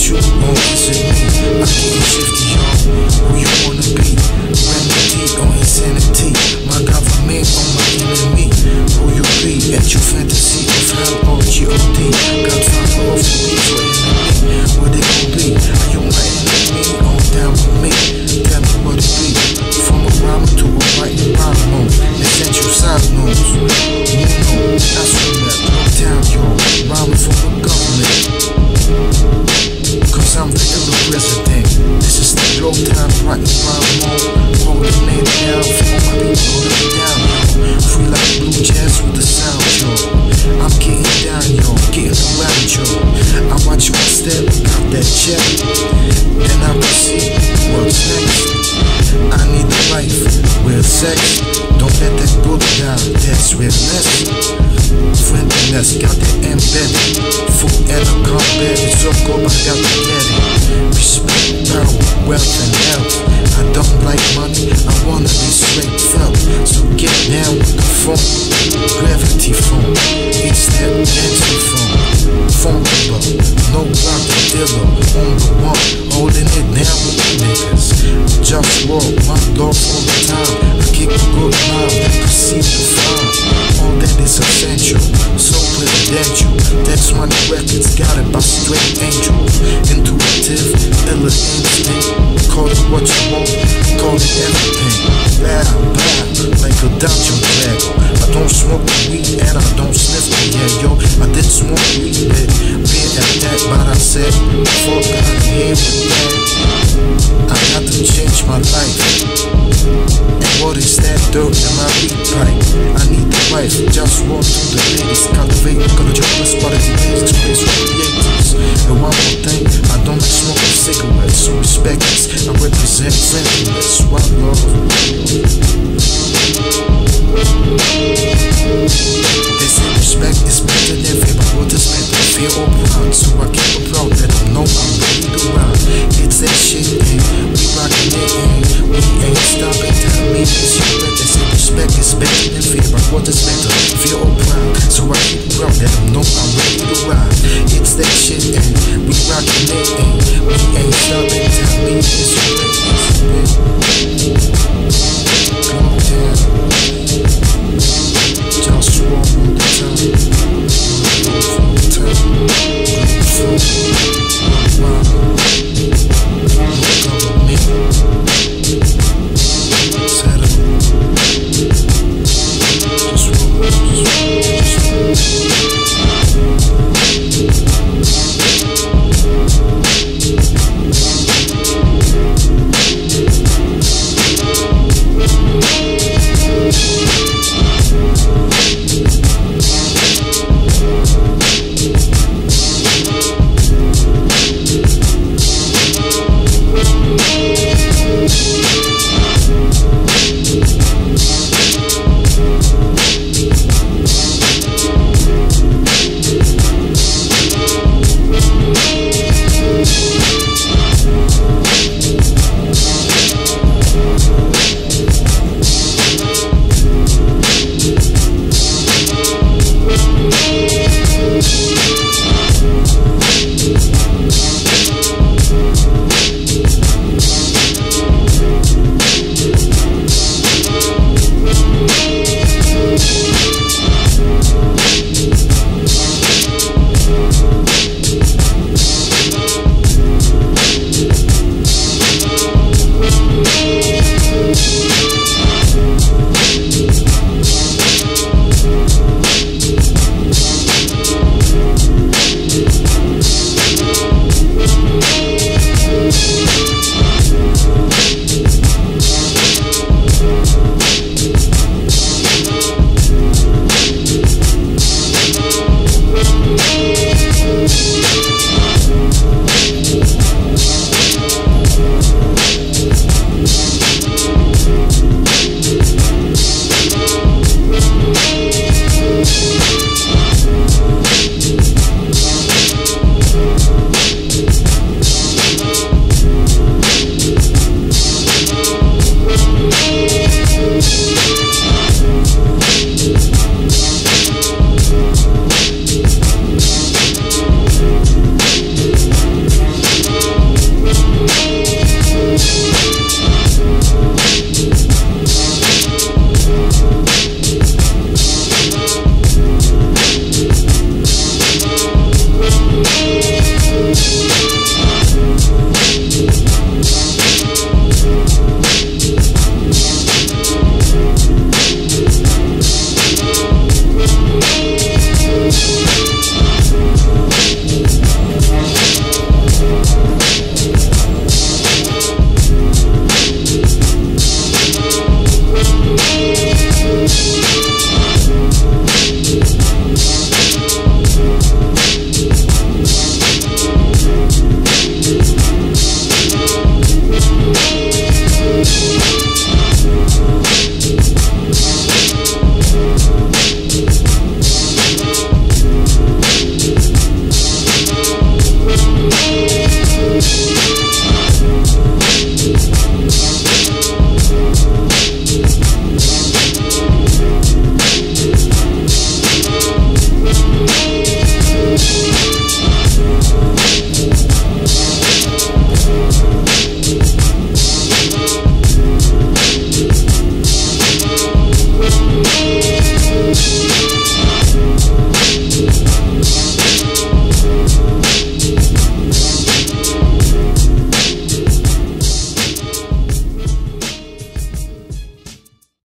you on, is it me? I'm getting shifty, y'all. Who you wanna be? Remedy on insanity. My government on my enemy. Who you be? At your fantasy of hell or G.O.D. Godfather of the evil enemy. What they gon' be? Are you my enemy? On down with me. Tell me what it be. From a rhyme to a writing problem. Essential side notes. You know, that's from that blow down, y'all. Rhyming for the government. Cause I'm the illa president. This is the low time writing rhyme mode. Holding it down for all my people holding it down, y'all. Free like blue jazz with the sound, y'all. I'm getting down, y'all. Getting around, y'all. I watch my step, got that check. And I proceed, what's next? I need a life, real sex. Don't let that book down, that's realness. Friendliness, got that embedded. Food and a combat, it's so cool, I got to get it. Respect, power, wealth and health. I don't like money, I wanna be straight felt. So get down with the phone, gravity phone. It's that entry phone. Funkula, no rock dealer, on the one, holding it down with the niggas. JustWar, OneLove all the time. I kick a good mile, proceed to find all that is essential, so presidential. That's Money Records, got it by straight angel. Intuitive, illa instinct. Call it what you want, call it everything. Bow, bow, like a dungeon dragon. I don't smoke weed and I don't sniff it, yeah, yo. I did smoke weed, but being at that, but I said, fuck out of here with that. I got to change my life. And what is that dirt in my weed pipe? I need the wife, just walk to the ladies. Cultivate, color jobless, quality days, space for creators. And one more thing, I don't like smoking cigarettes, so respect this. I represent friendliness, OneLove. They say respect is better than fear, but what is meant to fear or proud? So I keep it proud, let them know I'm ready to ride. It's that shit, and we rockin' it, and we ain't stopping. Tell me it's your bet. They say respect is better than fear, but what is meant to fear or proud? So I keep it proud, let them know I'm ready